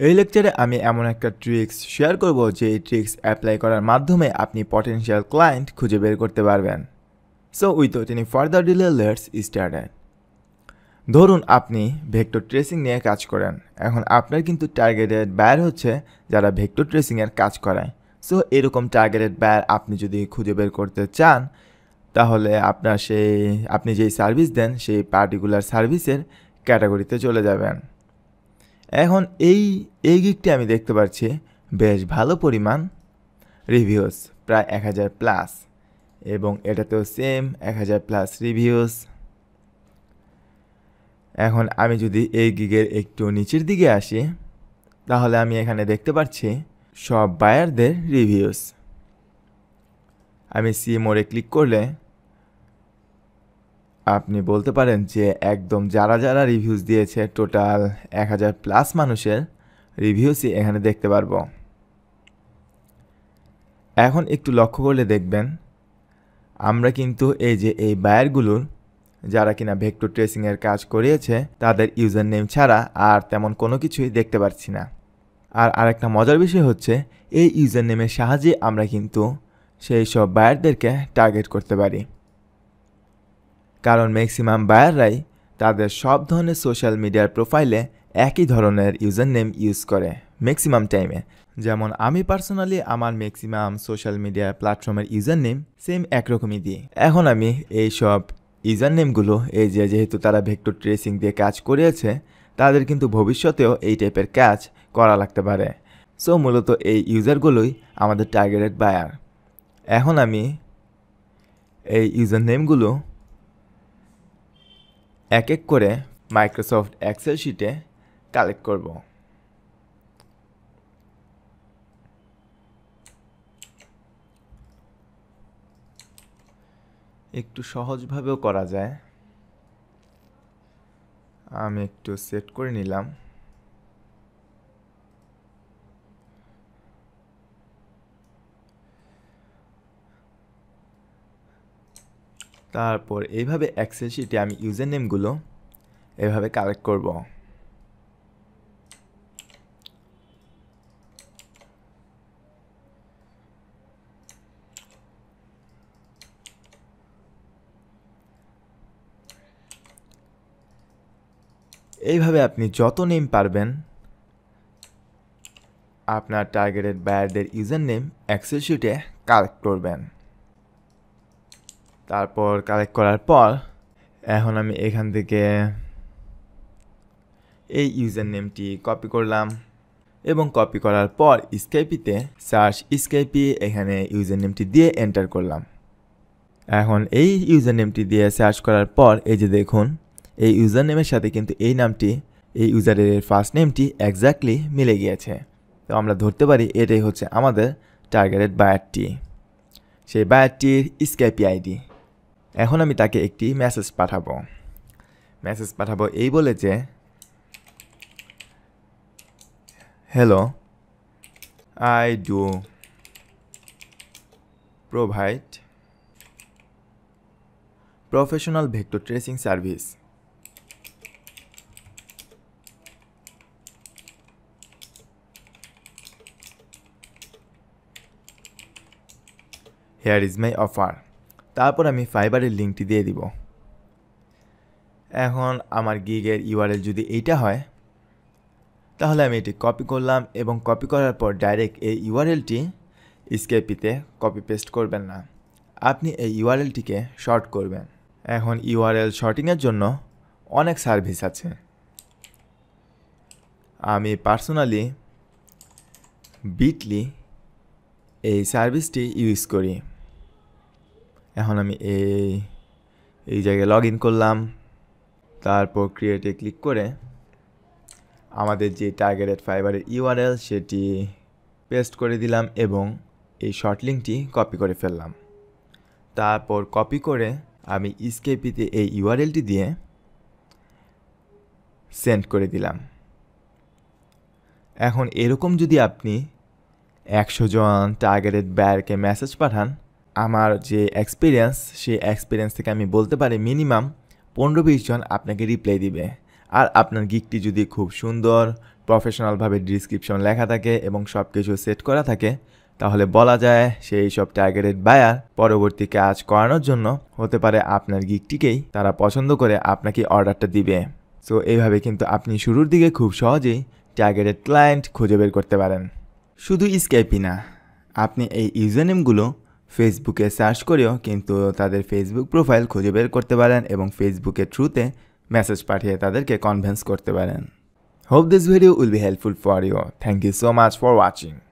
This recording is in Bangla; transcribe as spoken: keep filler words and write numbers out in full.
এই লেকচারে আমি এমন একটা ট্রিক্স শেয়ার করব যে এই ট্রিক্স অ্যাপ্লাই করার মাধ্যমে আপনি পটেনশিয়াল ক্লায়েন্ট খুঁজে বের করতে পারবেন। So without any further delay let's start. ধরুন আপনি ভেক্টর ট্রেসিং নিয়ে কাজ করেন। এখন আপনার কিন্তু টার্গেটেড বায়ার হচ্ছে যারা ভেক্টর ট্রেসিংয়ের কাজ করায়। সো এরকম টার্গেটেড বায়ার আপনি যদি খুঁজে বের করতে চান তাহলে আপনার সেই আপনি যেই সার্ভিস দেন সেই পার্টিকুলার সার্ভিসের ক্যাটাগরিতে চলে যাবেন। এখন এই এই গিকটি আমি দেখতে পাচ্ছি বেশ ভালো পরিমাণ রিভিউস, প্রায় এক হাজার প্লাস, এবং এটাতেও সেম এক হাজার প্লাস রিভিউস। এখন আমি যদি এই গিগের একটু নিচের দিকে আসি তাহলে আমি এখানে দেখতে পাচ্ছি সব বায়ারদের রিভিউস। আমি সি মোরে ক্লিক করলে আপনি বলতে পারেন যে একদম যারা যারা রিভিউস দিয়েছে টোটাল এক হাজার প্লাস মানুষের রিভিউসই এখানে দেখতে পারবো। এখন একটু লক্ষ্য করলে দেখবেন আমরা কিন্তু এই যে এই বায়ারগুলোর যারা কিনা ভেক্টর ট্রেসিংয়ের কাজ করিয়েছে তাদের ইউজার নেম ছাড়া আর তেমন কোনো কিছুই দেখতে পাচ্ছি না। আর আরেকটা মজার বিষয় হচ্ছে এই ইউজার নেমের সাহায্যে আমরা কিন্তু সেই সব বায়ারদেরকে টার্গেট করতে পারি, কারণ ম্যাক্সিমাম বায়াররাই তাদের সব ধরনের সোশ্যাল মিডিয়ার প্রোফাইলে একই ধরনের ইউজার নেম ইউজ করে ম্যাক্সিমাম টাইমে। যেমন আমি পার্সোনালি আমার ম্যাক্সিমাম সোশ্যাল মিডিয়া প্ল্যাটফর্মের ইউজার নেম সেম একরকমই দিই। এখন আমি এই সব ইউজার নেমগুলো এই যে যেহেতু তারা ভেক্টর ট্রেসিং দিয়ে কাজ করিয়েছে তাদের কিন্তু ভবিষ্যতেও এই টাইপের কাজ করা লাগতে পারে। সো মূলত এই ইউজারগুলোই আমাদের টার্গেটেড বায়ার। এখন আমি এই ইউজার নেমগুলো এক এক করে মাইক্রোসফট এক্সেল শিটে কালেক্ট করব। একটু সহজভাবেও করা যায়। আমি একটু সেট করে নিলাম। তারপর এইভাবে এক্সেল শিটে আমি ইউজার নেমগুলো এভাবে কালেক্ট করব। এইভাবে আপনি যত নেম পারবেন আপনার টার্গেটেড বায়ারদের ইউজার নেম এক্সেল শিটে কালেক্ট করবেন। তারপর কালেক্ট করার পর এখন আমি এখান থেকে এই ইউজার নেমটি কপি করলাম এবং কপি করার পর স্কাইপিতে সার্চ স্কাইপি এখানে ইউজার নেমটি দিয়ে এন্টার করলাম। এখন এই ইউজার নেমটি দিয়ে সার্চ করার পর এই যে দেখুন এই ইউজার নেমের সাথে কিন্তু এই নামটি এই ইউজারের ফার্স্ট নেমটি এক্স্যাক্টলি মিলে গিয়েছে। তো আমরা ধরতে পারি এটাই হচ্ছে আমাদের টার্গেটেড বায়ারটি, সেই বায়ারটির স্কাইপি আইডি। এখন আমি তাকে একটি মেসেজ পাঠাবো মেসেজ পাঠাবো এই বলে যে hello, I do provide professional vector tracing service. Here is my offer. তারপর আমি ফাইবারের লিঙ্কটি দিয়ে দিব। এখন আমার গিগের ইউআরএল যদি এইটা হয় তাহলে আমি এটি কপি করলাম এবং কপি করার পর ডাইরেক্ট এই ইউআরএলটি স্কেপিতে কপি পেস্ট করবেন না, আপনি এই ইউআরএলটিকে শর্ট করবেন। এখন ইউআরএল শর্টিংয়ের জন্য অনেক সার্ভিস আছে। আমি পার্সোনালি বিটলি এই সার্ভিসটি ইউজ করি। এখন আমি এই এই জায়গায় লগ ইন করলাম, তারপর ক্রিয়েটে ক্লিক করে আমাদের যে টার্গেটেড ফাইবারের ইউআরএল সেটি পেস্ট করে দিলাম এবং এই শর্ট লিঙ্কটি কপি করে ফেললাম। তারপর কপি করে আমি স্কেপিতে এই ইউআরএলটি দিয়ে সেন্ড করে দিলাম। এখন এরকম যদি আপনি একশো জন টার্গেটেড বায়ারকে মেসেজ পাঠান, আমার যে এক্সপিরিয়েন্স সেই এক্সপিরিয়েন্স থেকে আমি বলতে পারি মিনিমাম পনেরো বিশ জন আপনাকে রিপ্লাই দিবে। আর আপনার গিকটি যদি খুব সুন্দর প্রফেশনালভাবে ডিসক্রিপশন লেখা থাকে এবং সব কিছু সেট করা থাকে, তাহলে বলা যায় সেই সব টার্গেটেড বায়ার পরবর্তী কাজ করানোর জন্য হতে পারে আপনার গিকটিকেই তারা পছন্দ করে আপনাকে অর্ডারটা দিবে। সো এইভাবে কিন্তু আপনি শুরুর দিকে খুব সহজেই টার্গেটেড ক্লায়েন্ট খুঁজে বের করতে পারেন। শুধু স্কাইপই না, আপনি এই ইউজারনেমগুলো ফেসবুকে সার্চ করেও কিন্তু তাদের ফেসবুক প্রোফাইল খুঁজে বের করতে পারেন এবং ফেসবুকের থ্রুতে মেসেজ পাঠিয়ে তাদেরকে কনভিন্স করতে পারেন। Hope this video will be helpful for you. Thank you so much for watching.